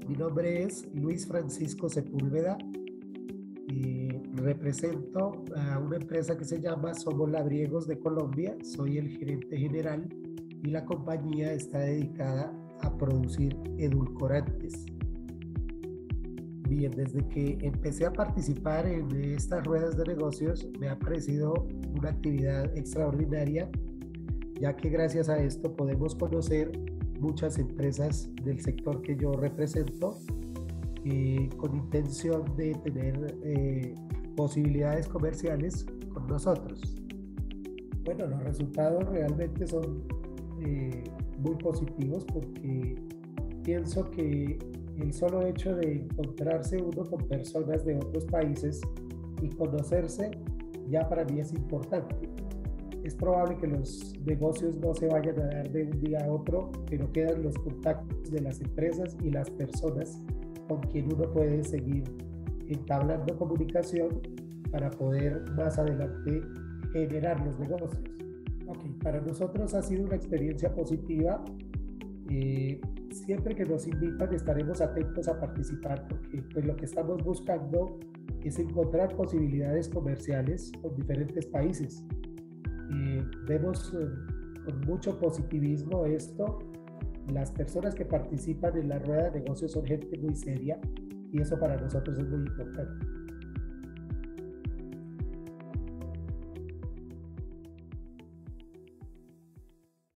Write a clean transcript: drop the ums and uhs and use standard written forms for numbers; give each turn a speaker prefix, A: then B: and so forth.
A: Mi nombre es Luis Francisco Sepúlveda y represento a una empresa que se llama Somos Labriegos de Colombia. Soy el gerente general y la compañía está dedicada a producir edulcorantes. Bien, desde que empecé a participar en estas ruedas de negocios me ha parecido una actividad extraordinaria, ya que gracias a esto podemos conocer muchas empresas del sector que yo represento con intención de tener posibilidades comerciales con nosotros. Bueno, los resultados realmente son muy positivos porque pienso que el solo hecho de encontrarse uno con personas de otros países y conocerse ya para mí es importante. Es probable que los negocios no se vayan a dar de un día a otro, pero quedan los contactos de las empresas y las personas con quien uno puede seguir entablando comunicación para poder más adelante generar los negocios. Okay, para nosotros ha sido una experiencia positiva. Siempre que nos invitan estaremos atentos a participar porque pues, lo que estamos buscando es encontrar posibilidades comerciales con diferentes países. Vemos con mucho positivismo esto. Las personas que participan en la rueda de negocios son gente muy seria y eso para nosotros es muy importante.